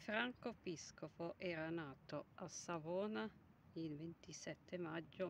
Franco Piscopo era nato a Savona il 27 maggio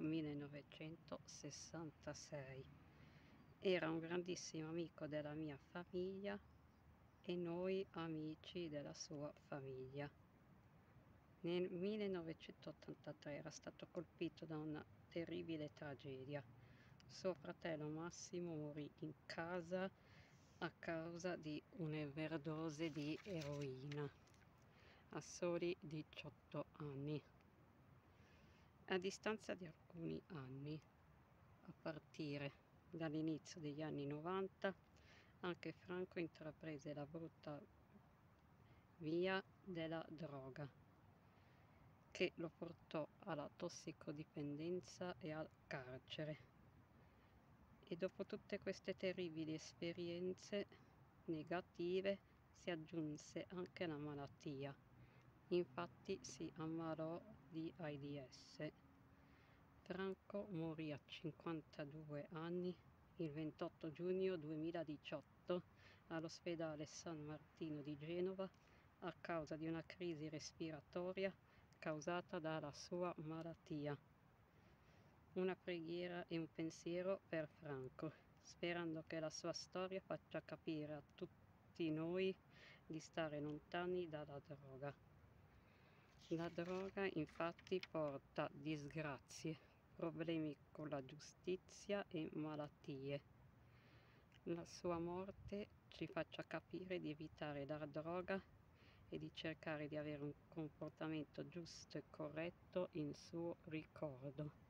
1966. Era un grandissimo amico della mia famiglia e noi amici della sua famiglia. Nel 1983 era stato colpito da una terribile tragedia. Suo fratello Massimo morì in casa a causa di un'overdose di eroina a soli 18 anni. A distanza di alcuni anni, a partire dall'inizio degli anni 90, anche Franco intraprese la brutta via della droga, che lo portò alla tossicodipendenza e al carcere. E dopo tutte queste terribili esperienze negative si aggiunse anche la malattia. Infatti si ammalò di AIDS. Franco morì a 52 anni il 28 giugno 2018 all'ospedale San Martino di Genova a causa di una crisi respiratoria causata dalla sua malattia. Una preghiera e un pensiero per Franco, sperando che la sua storia faccia capire a tutti noi di stare lontani dalla droga. La droga infatti porta disgrazie, problemi con la giustizia e malattie. La sua morte ci faccia capire di evitare la droga e di cercare di avere un comportamento giusto e corretto in suo ricordo.